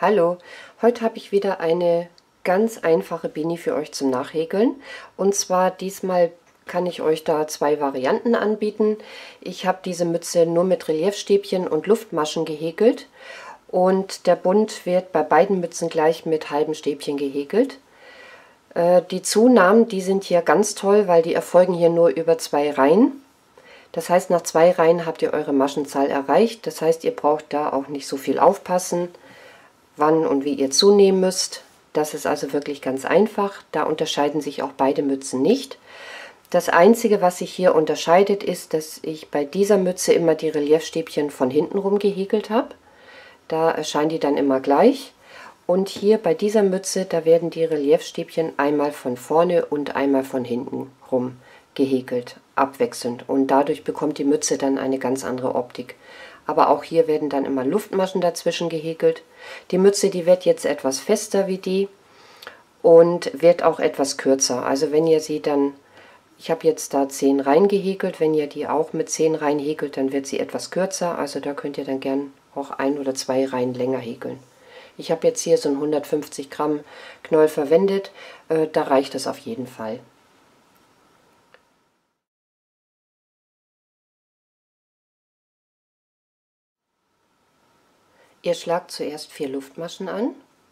Hallo, heute habe ich wieder eine ganz einfache Beanie für euch zum Nachhäkeln. Und zwar diesmal kann ich euch da zwei Varianten anbieten. Ich habe diese Mütze nur mit Reliefstäbchen und Luftmaschen gehäkelt. Und der Bund wird bei beiden Mützen gleich mit halben Stäbchen gehäkelt. Die Zunahmen, die sind hier ganz toll, weil die erfolgen hier nur über 2 Reihen. Das heißt, nach 2 Reihen habt ihr eure Maschenzahl erreicht. Das heißt, ihr braucht da auch nicht so viel aufpassen, wann und wie ihr zunehmen müsst. Das ist also wirklich ganz einfach. Da unterscheiden sich auch beide Mützen nicht. Das Einzige, was sich hier unterscheidet, ist, dass ich bei dieser Mütze immer die Reliefstäbchen von hinten rum gehäkelt habe. Da erscheinen die dann immer gleich. Und hier bei dieser Mütze, da werden die Reliefstäbchen einmal von vorne und einmal von hinten rum gehäkelt, abwechselnd. Und dadurch bekommt die Mütze dann eine ganz andere Optik. Aber auch hier werden dann immer Luftmaschen dazwischen gehäkelt. Die Mütze, die wird jetzt etwas fester wie die und wird auch etwas kürzer. Also wenn ihr sie dann, ich habe jetzt da 10 Reihen gehäkelt, wenn ihr die auch mit 10 Reihen häkelt, dann wird sie etwas kürzer. Also da könnt ihr dann gern auch 1 oder 2 Reihen länger häkeln. Ich habe jetzt hier so ein 150 Gramm Knäuel verwendet, da reicht das auf jeden Fall. Ihr schlagt zuerst 4 Luftmaschen an.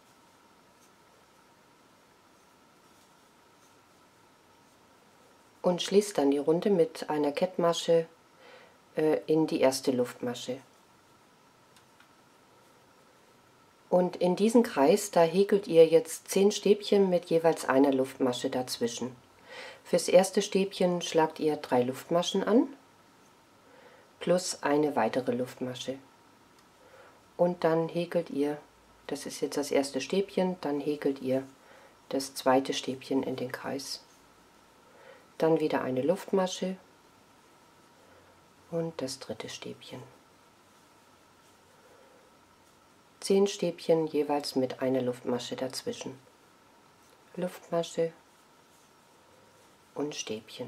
Und schließt dann die Runde mit einer Kettmasche in die erste Luftmasche. Und in diesen Kreis, da häkelt ihr jetzt 10 Stäbchen mit jeweils einer Luftmasche dazwischen. Fürs erste Stäbchen schlagt ihr 3 Luftmaschen an, plus eine weitere Luftmasche. Und dann häkelt ihr, das ist jetzt das erste Stäbchen, dann häkelt ihr das zweite Stäbchen in den Kreis. Dann wieder eine Luftmasche und das dritte Stäbchen. 10 Stäbchen jeweils mit einer Luftmasche dazwischen. Luftmasche und Stäbchen.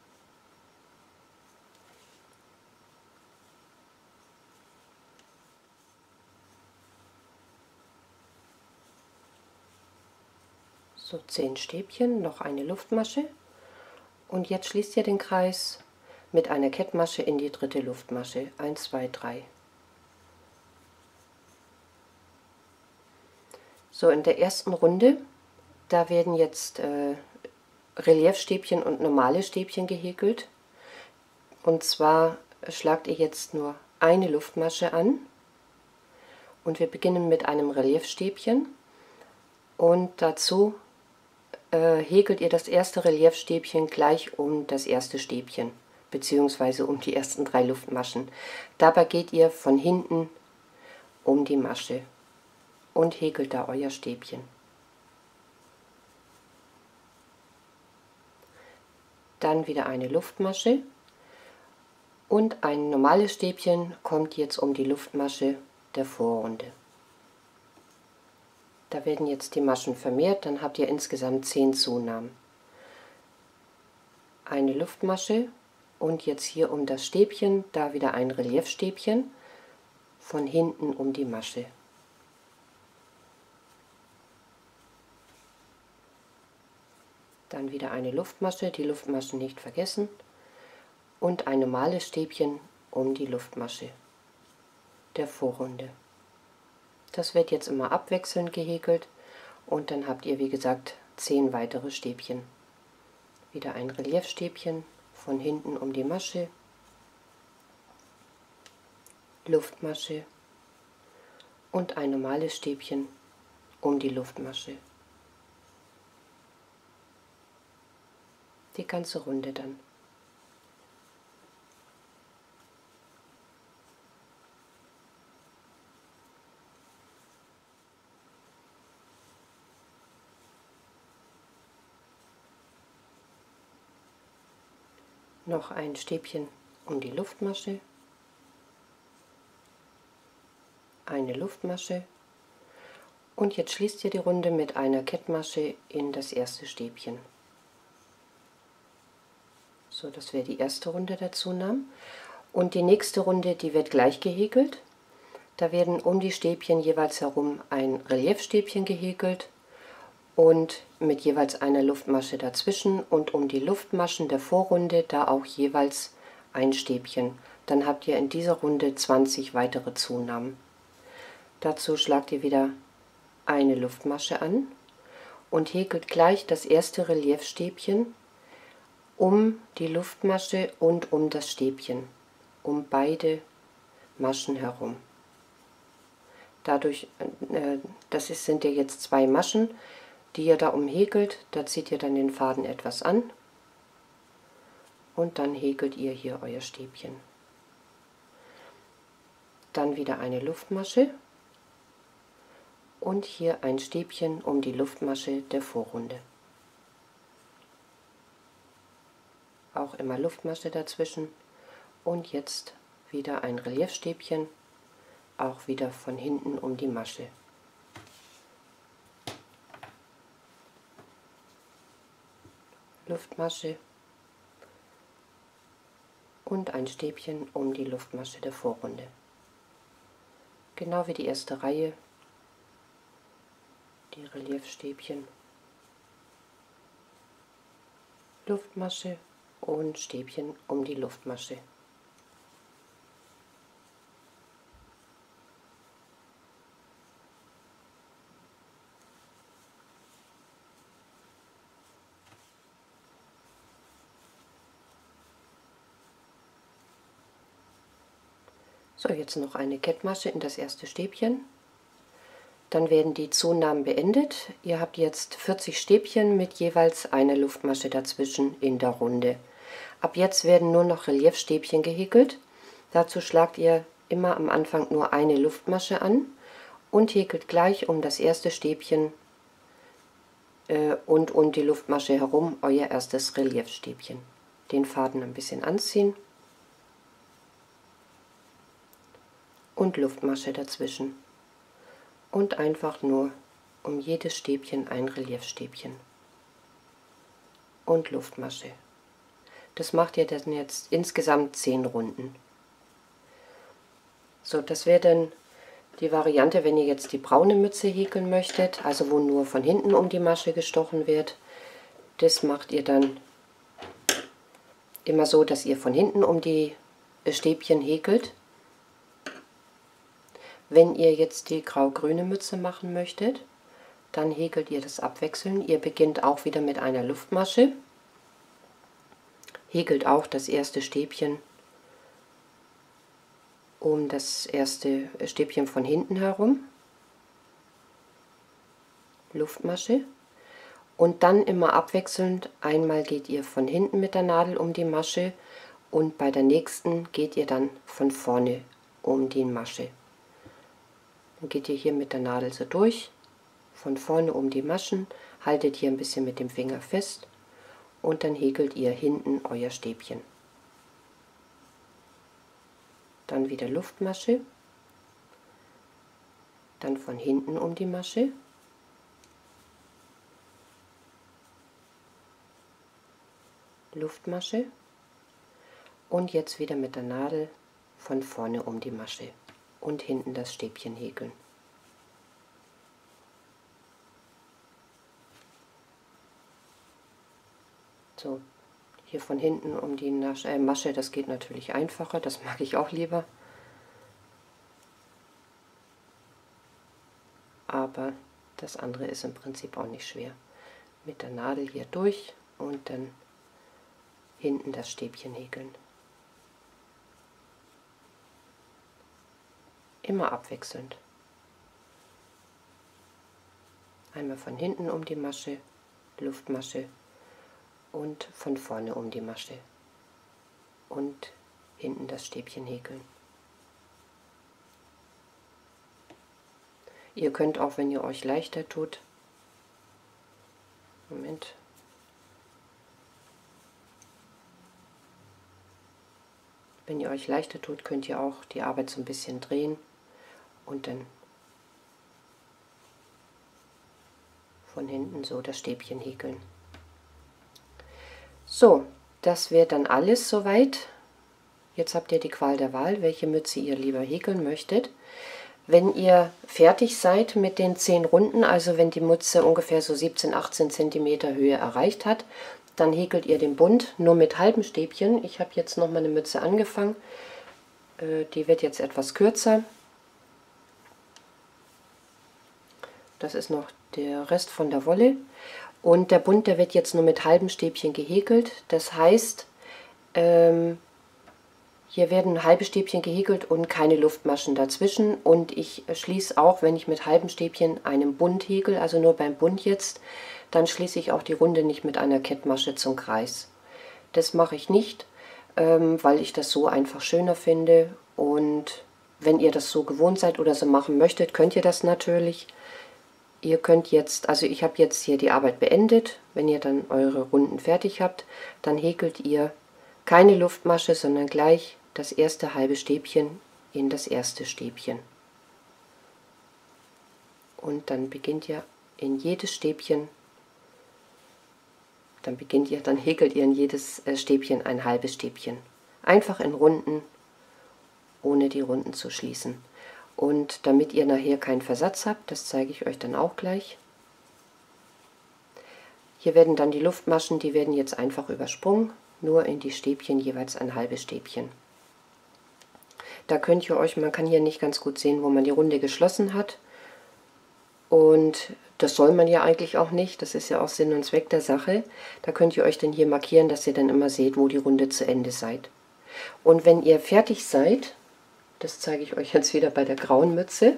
So 10 Stäbchen, noch eine Luftmasche. Und jetzt schließt ihr den Kreis mit einer Kettmasche in die dritte Luftmasche. 1, 2, 3. So, in der ersten Runde, da werden jetzt Reliefstäbchen und normale Stäbchen gehäkelt. Und zwar schlagt ihr jetzt nur eine Luftmasche an. Und wir beginnen mit einem Reliefstäbchen. Und dazu häkelt ihr das erste Reliefstäbchen gleich um das erste Stäbchen, beziehungsweise um die ersten 3 Luftmaschen. Dabei geht ihr von hinten um die Masche und häkelt da euer Stäbchen. Dann wieder eine Luftmasche und ein normales Stäbchen kommt jetzt um die Luftmasche der Vorrunde. Da werden jetzt die Maschen vermehrt, dann habt ihr insgesamt 10 Zunahmen. Eine Luftmasche und jetzt hier um das Stäbchen, da wieder ein Reliefstäbchen, von hinten um die Masche. Dann wieder eine Luftmasche, die Luftmaschen nicht vergessen, und ein normales Stäbchen um die Luftmasche der Vorrunde. Das wird jetzt immer abwechselnd gehäkelt und dann habt ihr, wie gesagt, 10 weitere Stäbchen. Wieder ein Reliefstäbchen von hinten um die Masche, Luftmasche und ein normales Stäbchen um die Luftmasche. Die ganze Runde dann. Noch ein Stäbchen um die Luftmasche, eine Luftmasche und jetzt schließt ihr die Runde mit einer Kettmasche in das erste Stäbchen. So, das wäre die erste Runde der Zunahmen. Und die nächste Runde, die wird gleich gehäkelt. Da werden um die Stäbchen jeweils herum ein Reliefstäbchen gehäkelt und mit jeweils einer Luftmasche dazwischen und um die Luftmaschen der Vorrunde da auch jeweils ein Stäbchen. Dann habt ihr in dieser Runde 20 weitere Zunahmen. Dazu schlagt ihr wieder eine Luftmasche an und häkelt gleich das erste Reliefstäbchen um die Luftmasche und um das Stäbchen, um beide Maschen herum. Dadurch, sind ja jetzt 2 Maschen, die ihr da umhäkelt. Da zieht ihr dann den Faden etwas an und dann häkelt ihr hier euer Stäbchen. Dann wieder eine Luftmasche und hier ein Stäbchen um die Luftmasche der Vorrunde. Auch immer Luftmasche dazwischen und jetzt wieder ein Reliefstäbchen, auch wieder von hinten um die Masche. Luftmasche und ein Stäbchen um die Luftmasche der Vorrunde. Genau wie die erste Reihe, die Reliefstäbchen, Luftmasche und Stäbchen um die Luftmasche. So, jetzt noch eine Kettmasche in das erste Stäbchen. Dann werden die Zunahmen beendet. Ihr habt jetzt 40 Stäbchen mit jeweils einer Luftmasche dazwischen in der Runde. Ab jetzt werden nur noch Reliefstäbchen gehäkelt. Dazu schlagt ihr immer am Anfang nur eine Luftmasche an und häkelt gleich um das erste Stäbchen und um die Luftmasche herum euer erstes Reliefstäbchen. Den Faden ein bisschen anziehen und Luftmasche dazwischen. Und einfach nur um jedes Stäbchen ein Reliefstäbchen. Und Luftmasche. Das macht ihr dann jetzt insgesamt 10 Runden. So, das wäre dann die Variante, wenn ihr jetzt die braune Mütze häkeln möchtet, also wo nur von hinten um die Masche gestochen wird. Das macht ihr dann immer so, dass ihr von hinten um die Stäbchen häkelt. Wenn ihr jetzt die grau-grüne Mütze machen möchtet, dann häkelt ihr das abwechselnd. Ihr beginnt auch wieder mit einer Luftmasche, häkelt auch das erste Stäbchen um das erste Stäbchen von hinten herum, Luftmasche, und dann immer abwechselnd. Einmal geht ihr von hinten mit der Nadel um die Masche und bei der nächsten geht ihr dann von vorne um die Masche. Dann geht ihr hier mit der Nadel so durch, von vorne um die Maschen, haltet hier ein bisschen mit dem Finger fest und dann häkelt ihr hinten euer Stäbchen. Dann wieder Luftmasche, dann von hinten um die Masche, Luftmasche und jetzt wieder mit der Nadel von vorne um die Masche und hinten das Stäbchen häkeln. So, hier von hinten um die Masche, das geht natürlich einfacher, das mag ich auch lieber. Aber das andere ist im Prinzip auch nicht schwer. Mit der Nadel hier durch und dann hinten das Stäbchen häkeln. Immer abwechselnd. Einmal von hinten um die Masche, Luftmasche und von vorne um die Masche und hinten das Stäbchen häkeln. Ihr könnt auch, wenn ihr euch leichter tut, Moment, wenn ihr euch leichter tut, könnt ihr auch die Arbeit so ein bisschen drehen und dann von hinten so das Stäbchen häkeln. So, das wäre dann alles soweit. Jetzt habt ihr die Qual der Wahl, welche Mütze ihr lieber häkeln möchtet. Wenn ihr fertig seid mit den 10 Runden, also wenn die Mütze ungefähr so 17, 18 cm Höhe erreicht hat, dann häkelt ihr den Bund nur mit halben Stäbchen. Ich habe jetzt noch mal eine Mütze angefangen, die wird jetzt etwas kürzer. Das ist noch der Rest von der Wolle. Und der Bund, der wird jetzt nur mit halben Stäbchen gehäkelt. Das heißt, hier werden halbe Stäbchen gehäkelt und keine Luftmaschen dazwischen. Und ich schließe auch, wenn ich mit halben Stäbchen einen Bund häkel, also nur beim Bund jetzt, dann schließe ich auch die Runde nicht mit einer Kettmasche zum Kreis. Das mache ich nicht, weil ich das so einfach schöner finde. Und wenn ihr das so gewohnt seid oder so machen möchtet, könnt ihr das natürlich. Ihr könnt jetzt, also ich habe jetzt hier die Arbeit beendet. Wenn ihr dann eure Runden fertig habt, dann häkelt ihr keine Luftmasche, sondern gleich das erste halbe Stäbchen in das erste Stäbchen. Und dann beginnt ihr in jedes Stäbchen, dann häkelt ihr in jedes Stäbchen ein halbes Stäbchen. Einfach in Runden, ohne die Runden zu schließen. Und damit ihr nachher keinen Versatz habt, das zeige ich euch dann auch gleich. Hier werden dann die Luftmaschen, die werden jetzt einfach übersprungen, nur in die Stäbchen jeweils ein halbes Stäbchen. Da könnt ihr euch, man kann hier nicht ganz gut sehen, wo man die Runde geschlossen hat. Und das soll man ja eigentlich auch nicht, das ist ja auch Sinn und Zweck der Sache. Da könnt ihr euch dann hier markieren, dass ihr dann immer seht, wo die Runde zu Ende seid. Und wenn ihr fertig seid, das zeige ich euch jetzt wieder bei der grauen Mütze.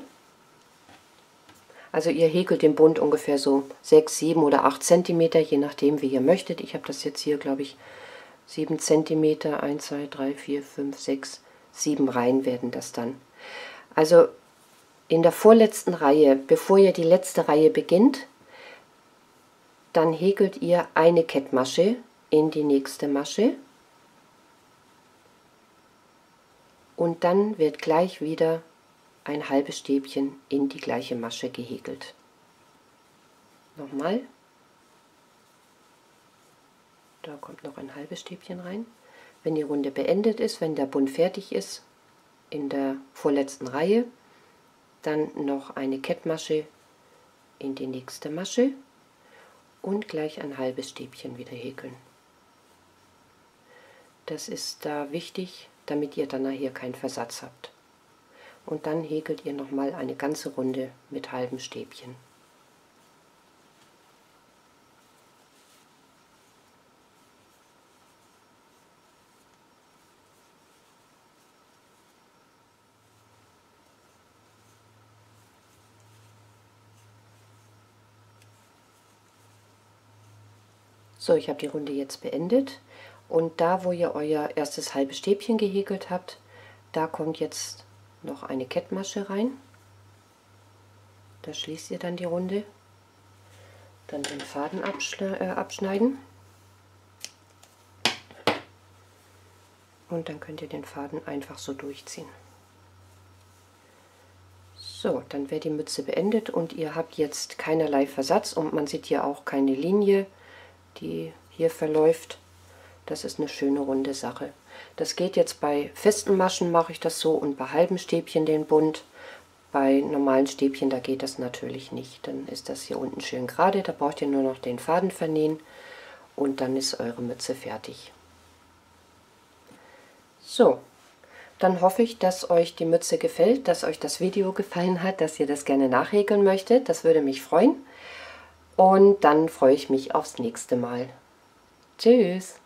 Also ihr häkelt den Bund ungefähr so 6, 7 oder 8 cm, je nachdem wie ihr möchtet. Ich habe das jetzt hier, glaube ich, 7 cm, 1, 2, 3, 4, 5, 6, 7 Reihen werden das dann. Also in der vorletzten Reihe, bevor ihr die letzte Reihe beginnt, dann häkelt ihr eine Kettmasche in die nächste Masche. Und dann wird gleich wieder ein halbes Stäbchen in die gleiche Masche gehäkelt. Nochmal. Da kommt noch ein halbes Stäbchen rein. Wenn die Runde beendet ist, wenn der Bund fertig ist, in der vorletzten Reihe, dann noch eine Kettmasche in die nächste Masche und gleich ein halbes Stäbchen wieder häkeln. Das ist da wichtig, damit ihr dann nachher keinen Versatz habt. Und dann häkelt ihr nochmal eine ganze Runde mit halben Stäbchen. So, ich habe die Runde jetzt beendet. Und da, wo ihr euer erstes halbe Stäbchen gehäkelt habt, da kommt jetzt noch eine Kettmasche rein. Da schließt ihr dann die Runde. Dann den Faden abschneiden. Und dann könnt ihr den Faden einfach so durchziehen. So, dann wäre die Mütze beendet und ihr habt jetzt keinerlei Versatz und man sieht hier auch keine Linie, die hier verläuft. Das ist eine schöne runde Sache. Das geht jetzt bei festen Maschen, mache ich das so, und bei halben Stäbchen den Bund. Bei normalen Stäbchen, da geht das natürlich nicht. Dann ist das hier unten schön gerade, da braucht ihr nur noch den Faden vernähen und dann ist eure Mütze fertig. So, dann hoffe ich, dass euch die Mütze gefällt, dass euch das Video gefallen hat, dass ihr das gerne nachhäkeln möchtet. Das würde mich freuen. Und dann freue ich mich aufs nächste Mal. Tschüss!